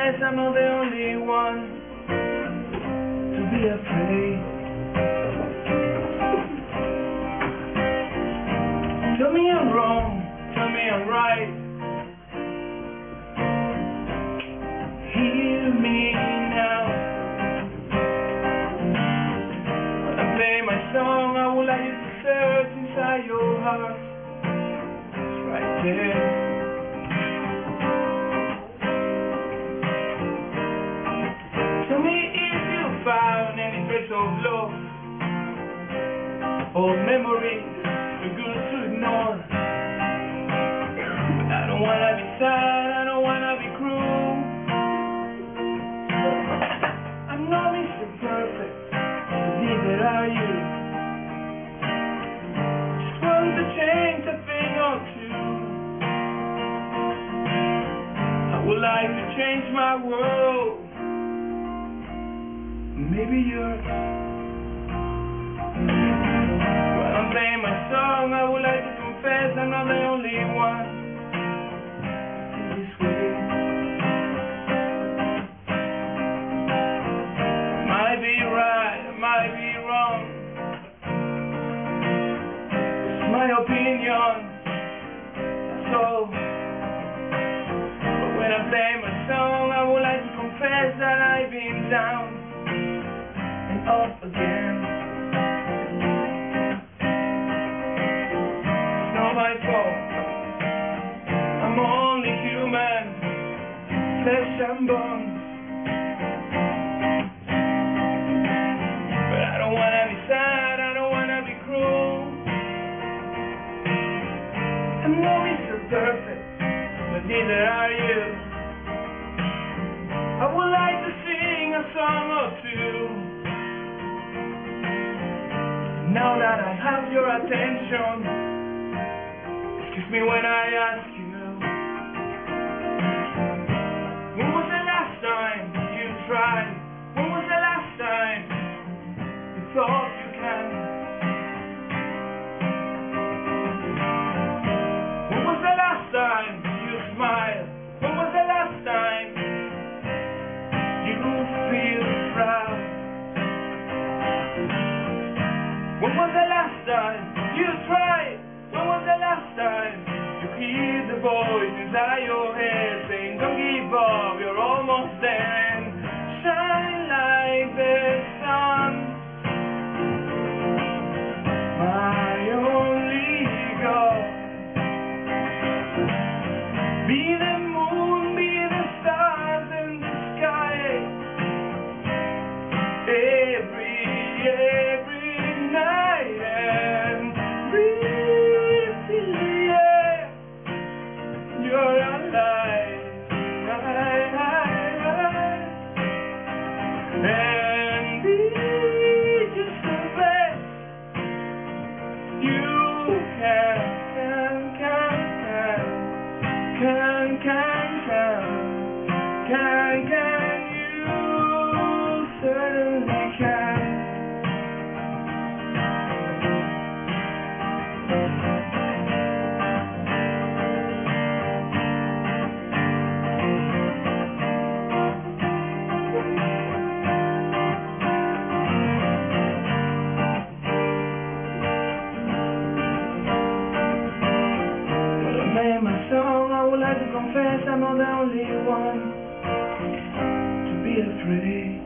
confess I'm not the only one to be afraid. Tell me I'm wrong, tell me I'm right. Hear me now. When I play my song, I would like you to search inside your heart. It's right there. Tell me if you found any trace of love, old memories too good to ignore. But I don't wanna be sad, I don't wanna be cruel. I'm not Mr. Perfect, but neither are you. Just want to change a thing or two. I would like to change my world. Maybe yours. When I'm playing my song, I would like to confess I'm not the only one to feel this way. I might be right, I might be wrong. It's my opinion, that's all. But when I play my song, I would like to confess that I've been down and up again. It's not my fault, I'm only human, flesh and bones. But I don't wanna be sad, I don't wanna be cruel. I'm no Mr. Perfect, but neither are you. I would like to sing a song or two. Now that I have your attention, excuse me when I ask you, when was the last time you tried? When was the last time you thought you can? When was the last time you smiled? When was the last time you feel proud? When was the last time you tried? When was the last time you hear the voice inside your head saying, don't give up, you're almost there, and shine like the sun, my only God. Be the moon, be the stars in the sky, every night, and breathe in the air. You're alive, and be just the best you can. You certainly can. When I made my song, I would like to confess I'm not the only one to be afraid.